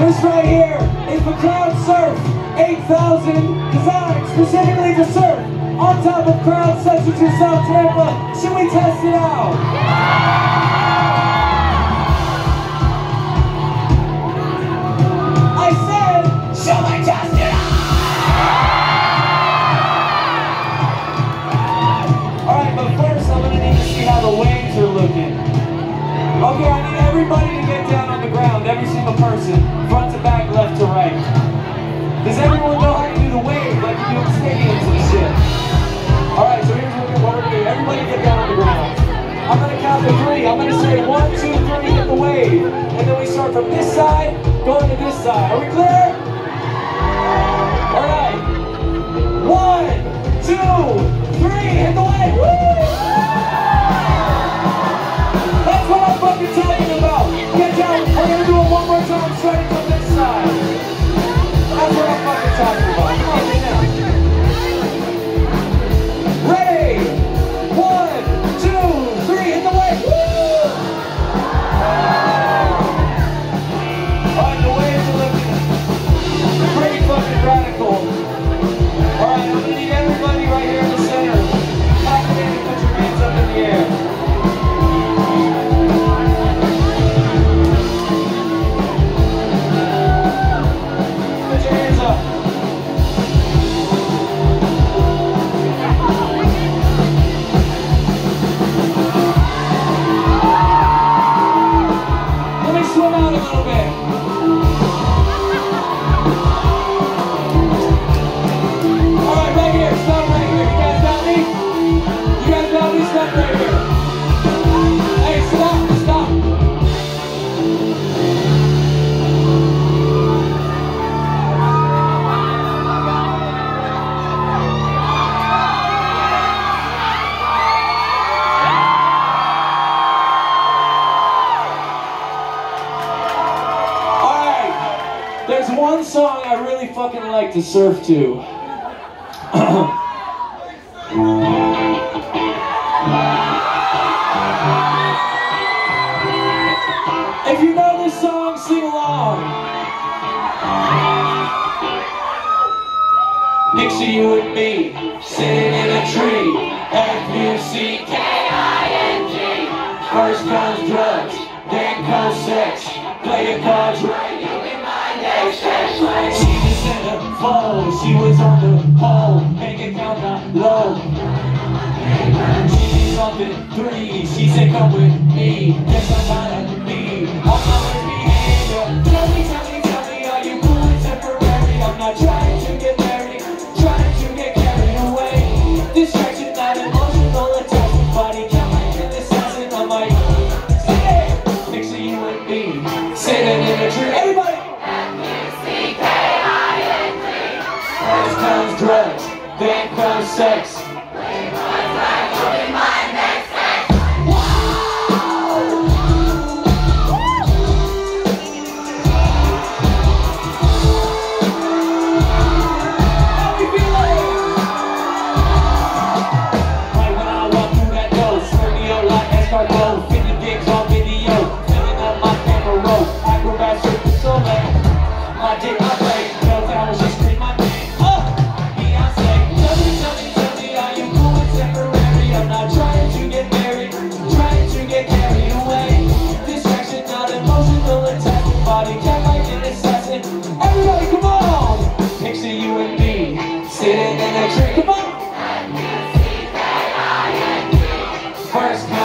This right here is the Crowd Surf 8000, designed specifically to surf on top of crowds such as yourself, Tampa. Should we test it out? I said, should we test it out? Alright, but first I'm gonna need to see how the waves are looking. Okay, I need everybody to get down on the ground, every single person, front to back, left to right. Does everyone know how to do the wave like you do in stadiums and shit? Alright, so here's what we're gonna do. Everybody get down on the ground. I'm gonna count to 3. I'm gonna say 1, 2, 3, hit the wave. And then we start from this side, going to this side. Are we clear? Alright. 1, 2, 3, hit the wave. Woo! That's what I'm fucking talking about. Get down. We're gonna do it one more time, starting from this side. That's what I'm fucking talking about. Come on, get down. Ready? 1, 2, 3, hit the wave. Woo! Alright, the waves are looking pretty fucking radical. Alright, I'm gonna need everybody right here in the center. Clap your hands and put your hands up in the air. Swim out a little bit. Alright, right here, stop right here. You guys got me? You guys got me? Stop right here. Hey, stop, stop. There's one song I really fucking like to surf to. If you know this song, sing along. Picture you and me, sitting in a tree. F-U-C-K-I-N-G. First comes drugs, then comes sex. Play your cards right. She was in the phone, she was on the pole, bank account not low. She needs something 3, she said come with me, guess I'm trying to be. I'm not misbehavior. Tell me, are you cool and temporary? I'm not trying to get married, trying to get carried away. Distraction, not emotional attachment, body count like an assassin. I might say, picture you and me, sitting in a tree. Everybody! First comes drugs, then comes sex. Play my life, you'll be my next ex. How we feeling? Right when I walk through that door, studio like escargot, 50 gigs on video, filling up my camera roll, acrobat surf the soul, my dick, my brain, fell down when she screamed my name. Everybody, come on! Picture you and me, sitting in a tree. Come on! First